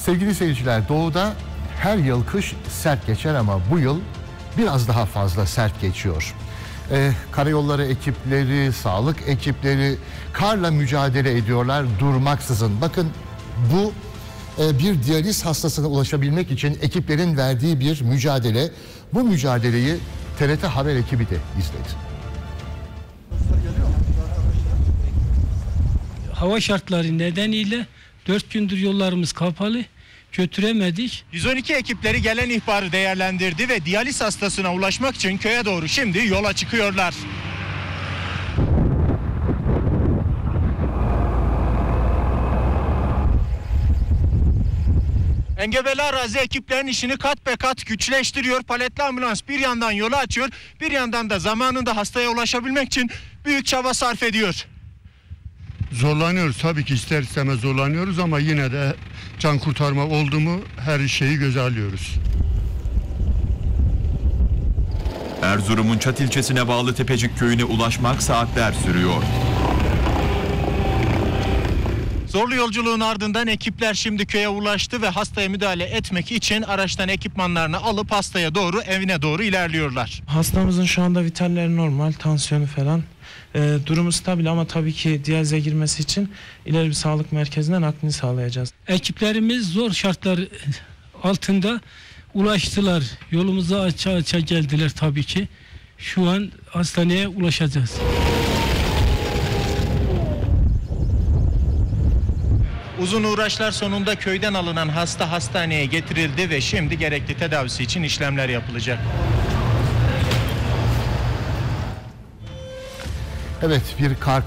Sevgili seyirciler, doğuda her yıl kış sert geçer ama bu yıl biraz daha fazla sert geçiyor. Karayolları ekipleri, sağlık ekipleri karla mücadele ediyorlar durmaksızın. Bakın bu bir diyaliz hastasına ulaşabilmek için ekiplerin verdiği bir mücadele. Bu mücadeleyi TRT Haber ekibi de izledi. Hava şartları nedeniyle 4 gündür yollarımız kapalı, götüremedik. 112 ekipleri gelen ihbarı değerlendirdi ve diyaliz hastasına ulaşmak için köye doğru şimdi yola çıkıyorlar. Engebeli arazi ekiplerin işini kat be kat güçleştiriyor. Paletli ambulans bir yandan yolu açıyor, bir yandan da zamanında hastaya ulaşabilmek için büyük çaba sarf ediyor. Zorlanıyoruz tabii ki, ister istemez zorlanıyoruz ama yine de can kurtarma oldu mu her şeyi göze alıyoruz. Erzurum'un Çat ilçesine bağlı Tepecik köyüne ulaşmak saatler sürüyor. Zorlu yolculuğun ardından ekipler şimdi köye ulaştı ve hastaya müdahale etmek için araçtan ekipmanlarını alıp hastaya doğru, evine doğru ilerliyorlar. Hastamızın şu anda vitalleri normal, tansiyonu falan. Durumu stabil ama tabii ki diyalize girmesi için ileri bir sağlık merkezine naklini sağlayacağız. Ekiplerimiz zor şartlar altında ulaştılar. Yolumuzu aça geldiler tabii ki. Şu an hastaneye ulaşacağız. Uzun uğraşlar sonunda köyden alınan hasta hastaneye getirildi ve şimdi gerekli tedavisi için işlemler yapılacak. Evet, bir kar